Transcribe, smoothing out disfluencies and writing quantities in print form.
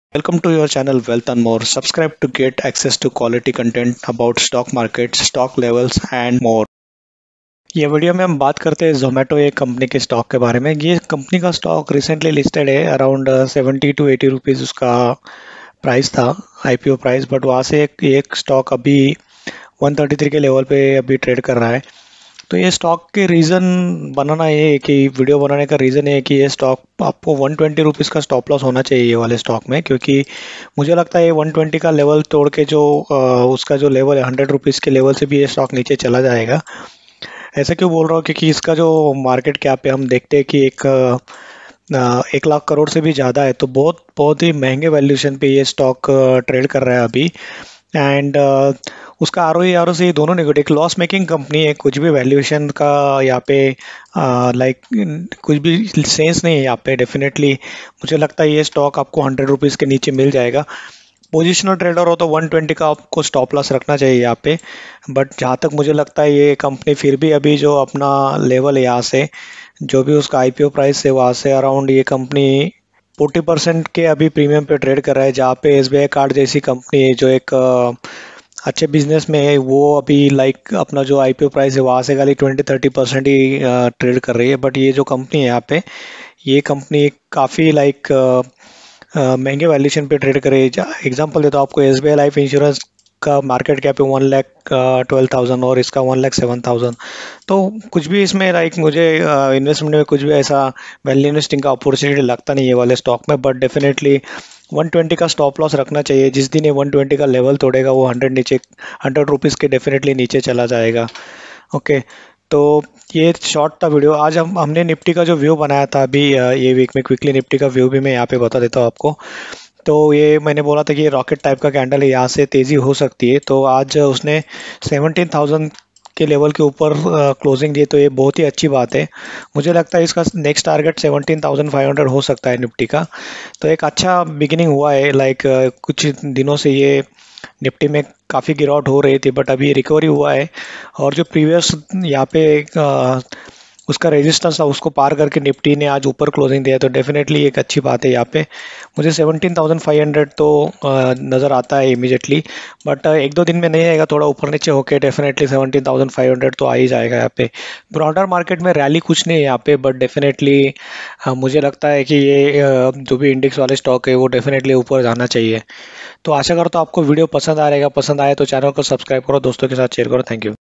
Welcome to your channel Wealth and More. Subscribe to get access to quality content about stock markets, stock levels and more. ये video में हम बात करते हैं जोमेटो एक company के स्टॉक के बारे में। ये कंपनी का स्टॉक रिसेंटली लिस्टेड है, अराउंड 70 to 80 रुपीज़ उसका प्राइस था, आईपीओ प्राइस। बट वहाँ से एक स्टॉक अभी 133 के लेवल पे अभी ट्रेड कर रहा है। तो ये स्टॉक के रीज़न बनाना ये है कि वीडियो बनाने का रीज़न ये है कि ये स्टॉक आपको 120 रुपीज़ का स्टॉप लॉस होना चाहिए ये वाले स्टॉक में, क्योंकि मुझे लगता है ये 120 का लेवल तोड़ के जो उसका जो लेवल है 100 रुपीज़ के लेवल से भी ये स्टॉक नीचे चला जाएगा। ऐसा क्यों बोल रहा हूँ, क्योंकि इसका जो मार्केट कैप है हम देखते हैं कि 1 लाख करोड़ से भी ज़्यादा है। तो बहुत बहुत ही महंगे वैल्यूएशन पे ये स्टॉक ट्रेड कर रहा है अभी। एंड उसका आर ओ सी दोनों नेगेटिव, एक लॉस मेकिंग कंपनी है। कुछ भी वैल्यूएशन का यहाँ पे लाइक कुछ भी सेंस नहीं है यहाँ पे। डेफिनेटली मुझे लगता है ये स्टॉक आपको 100 रुपीज़ के नीचे मिल जाएगा। पोजिशनल ट्रेडर हो तो 120 का आपको स्टॉप लॉस रखना चाहिए यहाँ पे। बट जहाँ तक मुझे लगता है ये कंपनी फिर भी अभी जो अपना लेवल है यहाँ से, जो भी उसका आईपीओ प्राइस है वहाँ से अराउंड ये कंपनी 40% के अभी प्रीमियम पे ट्रेड कर रहा है। जहाँ पे एसबीआई कार्ड जैसी कंपनी है जो एक अच्छे बिजनेस में है, वो अभी लाइक अपना जो आईपीओ प्राइस है वहाँ से खाली 20-30% ही ट्रेड कर रही है। बट ये जो कंपनी है यहाँ पे, ये कंपनी काफ़ी लाइक महंगे वैल्यूएशन पे ट्रेड कर रही है। एग्जांपल देता हूँ आपको, एसबीआई लाइफ इंश्योरेंस का मार्केट कैप है 1,12,000 और इसका 1,07,000। तो कुछ भी इसमें लाइक मुझे इन्वेस्टमेंट में कुछ भी ऐसा वैल्यू इन्वेस्टिंग का अपॉर्चुनिटी लगता नहीं है वाले स्टॉक में। बट डेफिनेटली 120 का स्टॉप लॉस रखना चाहिए। जिस दिन ये 120 का लेवल तोड़ेगा वो 100 रुपीज़ के डेफिनेटली नीचे चला जाएगा। ओके, तो ये शॉर्ट था वीडियो। आज हमने निफ्टी का जो व्यू बनाया था अभी ये वीक में, क्विकली निफ्टी का व्यू भी मैं यहाँ पे बता देता हूँ आपको। तो ये मैंने बोला था कि ये रॉकेट टाइप का कैंडल है, यहाँ से तेज़ी हो सकती है। तो आज उसने 17,000 के लेवल के ऊपर क्लोजिंग दी, तो ये बहुत ही अच्छी बात है। मुझे लगता है इसका नेक्स्ट टारगेट 17,500 हो सकता है निफ्टी का। तो एक अच्छा बिगिनिंग हुआ है। लाइक कुछ दिनों से ये निफ्टी में काफ़ी गिरावट हो रही थी, बट अभी रिकवरी हुआ है। और जो प्रीवियस यहाँ पे उसका रेजिस्टेंस था उसको पार करके निफ्टी ने आज ऊपर क्लोजिंग दिया, तो डेफिनेटली एक अच्छी बात है। यहाँ पे मुझे 17,500 तो नज़र आता है इमीडिएटली। बट एक दो दिन में नहीं आएगा, थोड़ा ऊपर नीचे होके डेफिनेटली 17,500 तो आ ही जाएगा यहाँ पे। ब्रॉडर मार्केट में रैली कुछ नहीं है यहाँ पे, बट डेफिनेटली मुझे लगता है कि ये जो भी इंडेक्स वाले स्टॉक है वो डेफिनेटली ऊपर जाना चाहिए। तो आशा करता हूँ आपको वीडियो पसंद आ रहेगा। पसंद आए तो चैनल को सब्सक्राइब करो, दोस्तों के साथ शेयर करो। Thank you.